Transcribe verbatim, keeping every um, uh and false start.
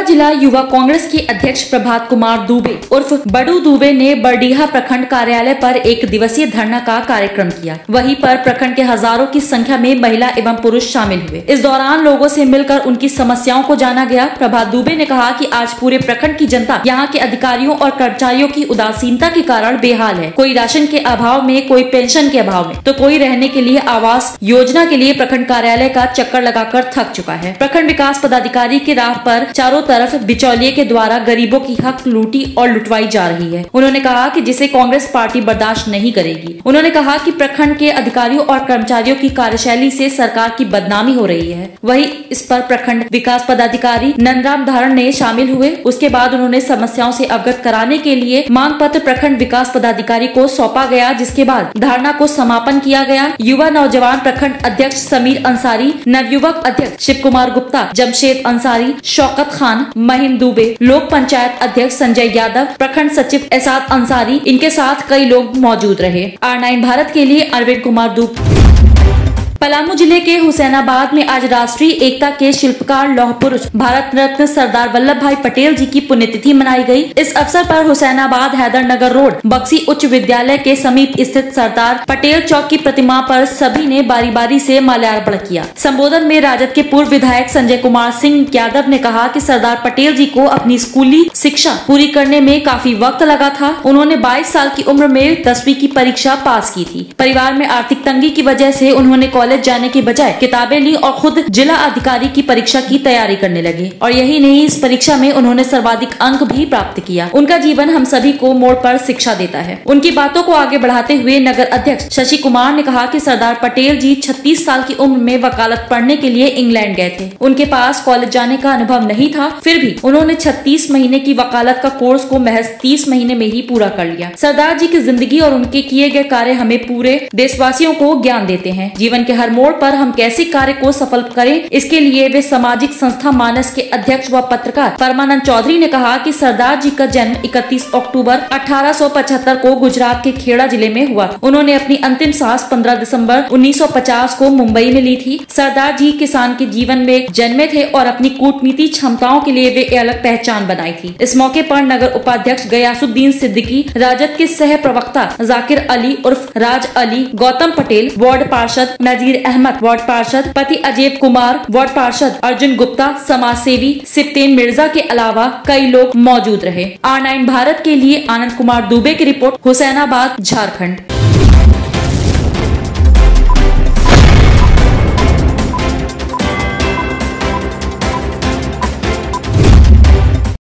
जिला युवा कांग्रेस के अध्यक्ष प्रभात कुमार दुबे उर्फ बड़ू दुबे ने बरडीहा प्रखंड कार्यालय पर एक दिवसीय धरना का कार्यक्रम किया। वहीं पर प्रखंड के हजारों की संख्या में महिला एवं पुरुष शामिल हुए। इस दौरान लोगों से मिलकर उनकी समस्याओं को जाना गया। प्रभात दुबे ने कहा कि आज पूरे प्रखंड की जनता यहाँ के अधिकारियों और कर्मचारियों की उदासीनता के कारण बेहाल है। कोई राशन के अभाव में, कोई पेंशन के अभाव में, तो कोई रहने के लिए आवास योजना के लिए प्रखंड कार्यालय का चक्कर लगाकर थक चुका है। प्रखंड विकास पदाधिकारी के राह पर चारों तरफ बिचौलिए के द्वारा गरीबों की हक लूटी और लुटवाई जा रही है। उन्होंने कहा कि जिसे कांग्रेस पार्टी बर्दाश्त नहीं करेगी। उन्होंने कहा कि प्रखंड के अधिकारियों और कर्मचारियों की कार्यशैली से सरकार की बदनामी हो रही है। वहीं इस पर प्रखंड विकास पदाधिकारी नंदराम धारण ने शामिल हुए। उसके बाद उन्होंने समस्याओं से अवगत कराने के लिए मांग पत्र प्रखंड विकास पदाधिकारी को सौंपा गया, जिसके बाद धारणा को समापन किया गया। युवा नौजवान प्रखंड अध्यक्ष समीर अंसारी, नवयुवक अध्यक्ष शिव कुमार गुप्ता, जमशेद अंसारी, शौकत खान, महिम दुबे, लोक पंचायत अध्यक्ष संजय यादव, प्रखंड सचिव एसाद अंसारी, इनके साथ कई लोग मौजूद रहे। आर नाइन भारत के लिए अरविंद कुमार दुबे। पलामू जिले के हुसैनाबाद में आज राष्ट्रीय एकता के शिल्पकार लौह पुरुष भारत रत्न सरदार वल्लभ भाई पटेल जी की पुण्यतिथि मनाई गई। इस अवसर पर हुसैनाबाद हैदरनगर रोड बक्सी उच्च विद्यालय के समीप स्थित सरदार पटेल चौक की प्रतिमा पर सभी ने बारी बारी से माल्यार्पण किया। संबोधन में राजद के पूर्व विधायक संजय कुमार सिंह यादव ने कहा कि सरदार पटेल जी को अपनी स्कूली शिक्षा पूरी करने में काफी वक्त लगा था। उन्होंने बाईस साल की उम्र में दसवीं की परीक्षा पास की थी। परिवार में आर्थिक तंगी की वजह से उन्होंने कॉलेज जाने की बजाय किताबें ली और खुद जिला अधिकारी की परीक्षा की तैयारी करने लगे। और यही नहीं, इस परीक्षा में उन्होंने सर्वाधिक अंक भी प्राप्त किया। उनका जीवन हम सभी को मोड़ पर शिक्षा देता है। उनकी बातों को आगे बढ़ाते हुए नगर अध्यक्ष शशि कुमार ने कहा कि सरदार पटेल जी छत्तीस साल की उम्र में वकालत पढ़ने के लिए इंग्लैंड गए थे। उनके पास कॉलेज जाने का अनुभव नहीं था, फिर भी उन्होंने छत्तीस महीने की वकालत का कोर्स को महज तीस महीने में ही पूरा कर लिया। सरदार जी की जिंदगी और उनके किए गए कार्य हमें पूरे देशवासियों को ज्ञान देते हैं। जीवन के हर मोड़ पर हम कैसे कार्य को सफल करें, इसके लिए वे सामाजिक संस्था मानस के अध्यक्ष व पत्रकार परमानंद चौधरी ने कहा कि सरदार जी का जन्म इकतीस अक्टूबर अठारह सौ पचहत्तर को गुजरात के खेड़ा जिले में हुआ। उन्होंने अपनी अंतिम सांस पंद्रह दिसंबर उन्नीस सौ पचास को मुंबई में ली थी। सरदार जी किसान के जीवन में जन्मे थे और अपनी कूटनीति क्षमताओं के लिए वे अलग पहचान बनाई थी। इस मौके पर नगर उपाध्यक्ष गयासुद्दीन सिद्दीकी, राजद के सह प्रवक्ता जाकिर अली उर्फ राज अली, गौतम पटेल, वार्ड पार्षद नजीर अहमद, वार्ड पार्षद पति अजय कुमार, वार्ड पार्षद अर्जुन गुप्ता, समाज सेवी सिप्तेन मिर्जा के अलावा कई लोग मौजूद रहे। आर नाइन भारत के लिए आनंद कुमार दुबे की रिपोर्ट, हुसैनाबाद, झारखंड।